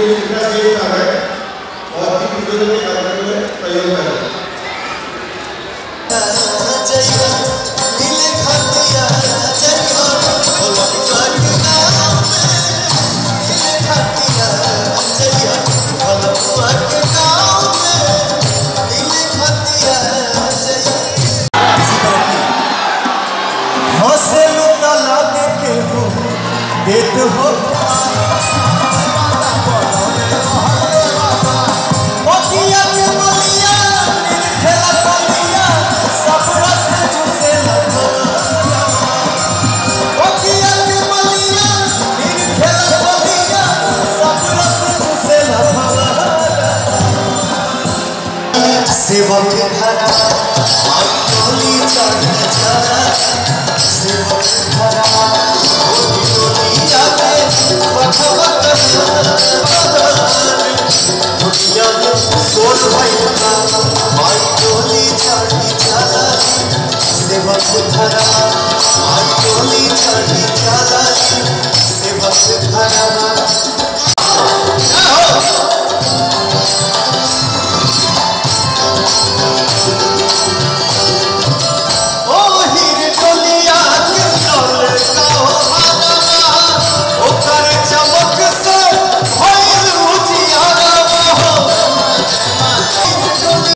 जितना देश आ रहा है और की विभिन्न कार्यक्रम में सहयोग करें। देत हो ओकिया के बलिया निर्ठेला बलिया सब रस चूसे लगो ओकिया के बलिया निर्ठेला बलिया सब रस चूसे लगो सेवक धरा आई डोली चढ़ जा सेवक धरा सोल भाई माई डोली चढ़ी चला सेवक धरा